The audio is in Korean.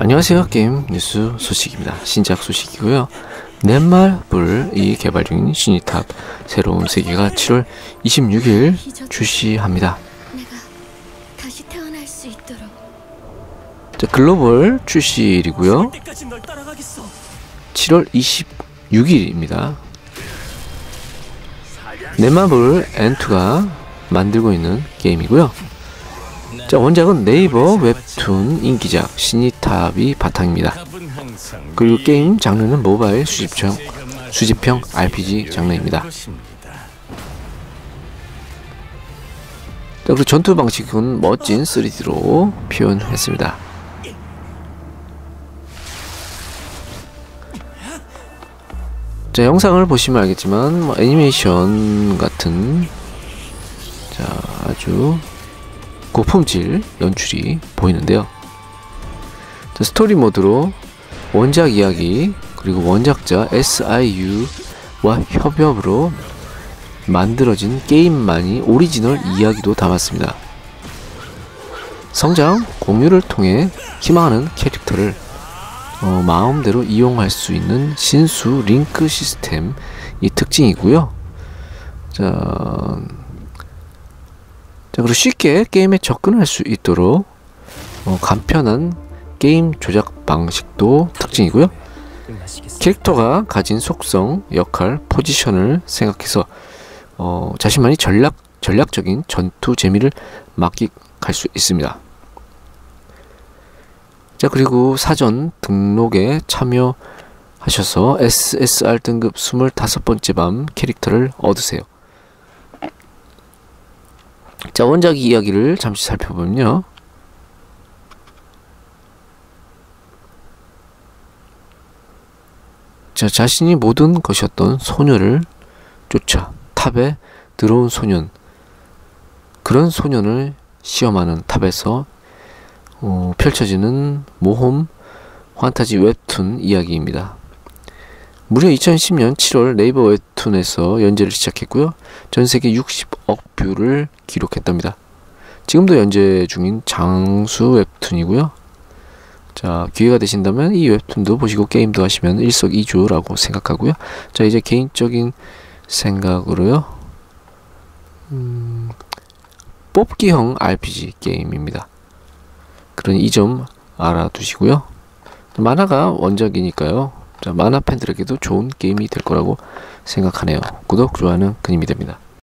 안녕하세요. 게임 뉴스 소식입니다. 신작 소식이고요. 넷마블이 개발 중인 시니탑 새로운 세계가 7월 26일 출시합니다. 자, 글로벌 출시일이고요. 7월 26일입니다. 넷마블 N2가 만들고 있는 게임이고요. 자, 원작은 네이버 웹툰 인기작 시니탑이 바탕입니다. 그리고 게임 장르는 모바일 수집형 RPG 장르입니다. 자, 그리고 전투 방식은 멋진 3D로 표현했습니다. 자, 영상을 보시면 알겠지만 애니메이션 같은 아주 고품질 연출이 보이는데요. 자, 스토리 모드로 원작 이야기 그리고 원작자 SIU와 협업으로 만들어진 게임만이 오리지널 이야기도 담았습니다. 성장 공유를 통해 희망하는 캐릭터를 마음대로 이용할 수 있는 신수 링크 시스템이 특징이고요. 자, 그리고 쉽게 게임에 접근할 수 있도록 간편한 게임 조작 방식도 특징이고요. 캐릭터가 가진 속성, 역할, 포지션을 생각해서 자신만이 전략적인 전투 재미를 만끽할 수 있습니다. 자, 그리고 사전 등록에 참여하셔서 SSR 등급 25번째 밤 캐릭터를 얻으세요. 자, 원작 이야기를 잠시 살펴보면요. 자, 자신이 모든 것이었던 소녀를 쫓아 탑에 들어온 소년, 그런 소년을 시험하는 탑에서 펼쳐지는 모험 판타지 웹툰 이야기입니다. 무려 2010년 7월 네이버 웹툰에서 연재를 시작했고요. 전세계 60억 뷰를 기록했답니다. 지금도 연재 중인 장수 웹툰이고요. 자, 기회가 되신다면 이 웹툰도 보시고 게임도 하시면 일석이조라고 생각하고요. 자, 이제 개인적인 생각으로요. 뽑기형 RPG 게임입니다. 그러니 이 점 알아두시고요. 만화가 원작이니까요. 자, 만화 팬들에게도 좋은 게임이 될 거라고 생각하네요. 구독, 좋아요는 큰 힘이 됩니다.